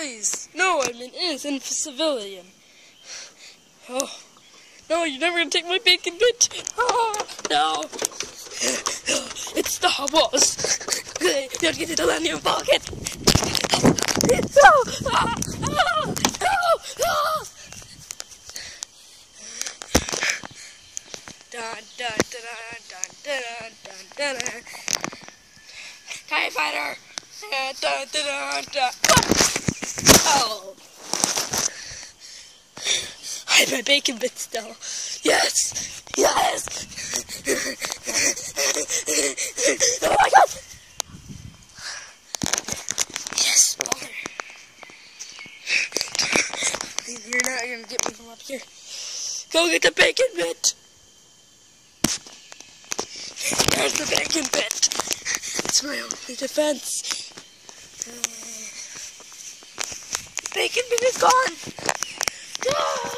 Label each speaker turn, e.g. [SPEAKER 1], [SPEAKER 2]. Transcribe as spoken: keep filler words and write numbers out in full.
[SPEAKER 1] Please. No, I'm an innocent civilian. Oh. No, you're never gonna take my bacon bit. Oh, no. It's Star Wars. Don't get it all in your pocket. No. Ah, ah, no. Ah. Dun, dun, dun, dun, dun, dun, dun, dun. TIE Fighter. Dun, dun, dun, dun. Oh. I have my bacon bit still. Yes! Yes! Oh my god! Yes, mother. You're not gonna get me from up here. Go get the bacon bit! There's the bacon bit! It's my only defense. Uh, bacon bit is gone! Ah!